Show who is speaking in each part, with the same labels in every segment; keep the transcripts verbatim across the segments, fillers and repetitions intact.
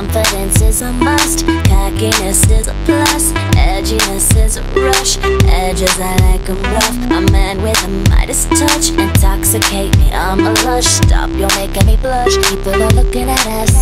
Speaker 1: Confidence is a must, cockiness is a plus, edginess is a rush, edges I like 'em rough. A man with a Midas touch, intoxicate me, I'm a lush. Stop, you're making me blush, people are looking at us.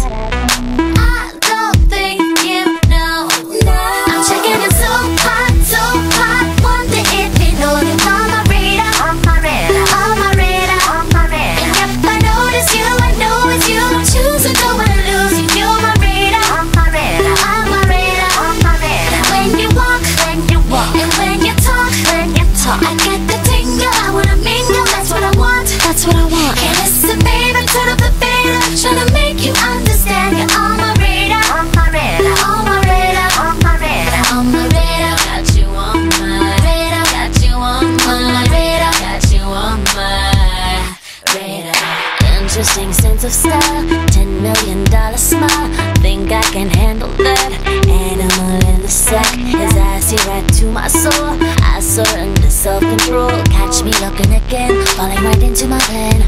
Speaker 1: I don't think you know, no. I'm checking it so hot, so hot. Wonder if you know that on my radar, on my radar, on my radar, on my radar. And if I notice you, I know it's you. Don't choose or go and lose you. You're my radar, on my radar, on my radar, on my radar. When you walk, when you walk, and when you talk, when you talk, I get the tingle. I wanna mingle. That's what I want. That's what I want. And listen, baby, turn up the beta. Tryna make you understand. You're on my radar, on my radar, on my radar, on my radar, on my radar. Got you on my radar. Got you on my radar. Got you on my radar. Interesting sense of style, ten million dollar smile. Think I can handle that? Animal in the sack. His eyes see right to my soul. I surrender self-control. Catch me looking again, falling right into my plan.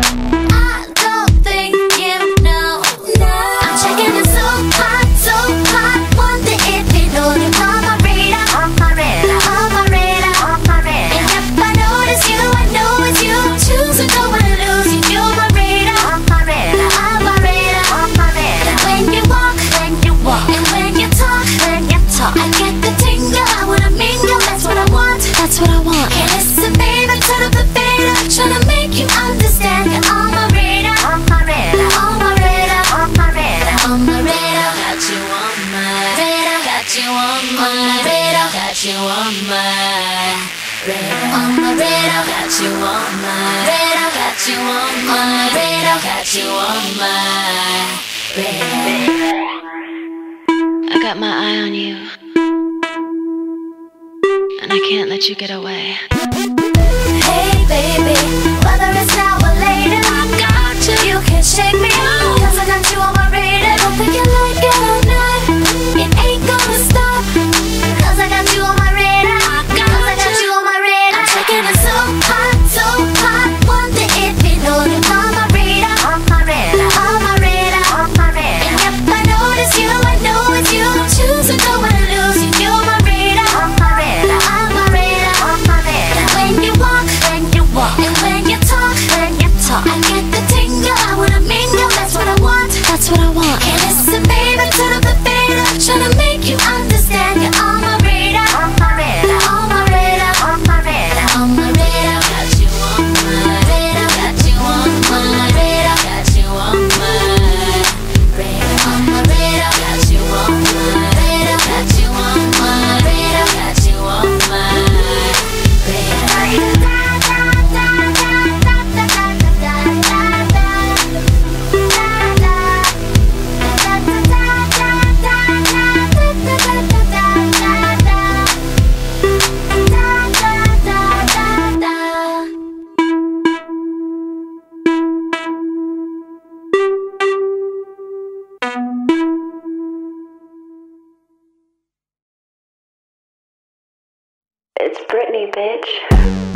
Speaker 1: I don't think you know, no. I'm checking it so hot, so hot. Wonder if you know you're on my radar, on my radar, on my radar, on my radar. And if I notice you, I know it's you. Don't choose or go and lose you. You're my radar, on my radar, on my radar, on my radar. When you walk, when you walk, and when you talk, when you talk, I get the tingle. I wanna mingle. That's what I want. That's what I want. And listen, baby, turn up the beta. Tryna make you understand. You're on my radar, on my radar, on my radar, on my radar, on my radar. Got you on my radar. Got you on my radar. Got you on my radar. On my radar. Got you on my radar. Got you on my radar. Got you on my radar. I got my eye on you, and I can't let you get away. Hey baby, whether it's now or later, I got you. You can't shake me out, cause I got you on my radar. Don't think you like it or not, it ain't gonna stop, cause I got you on my radar. Cause I got you on my radar. I'm checking it so hot, so hot. Wonder if you know you're on my radar, on my radar, on my radar, on my radar. And if I notice you, I know it's you. Don't choose or go and lose you. You're my radar, on my radar, on my radar, on my radar. When you walk, when you walk, and when you talk, when you talk, I get the tingle. I wanna mingle. That's what I want. That's what I want. And listen, baby, turn up the beta. Tryna make you understand. You're on my radar, on my radar, on my radar, on my radar, on my radar. Got you on my radar. Got you on my radar. Got you on my radar. On my radar. Got you on my radar. Got you on my radar. Got you on my radar. It's Britney, bitch.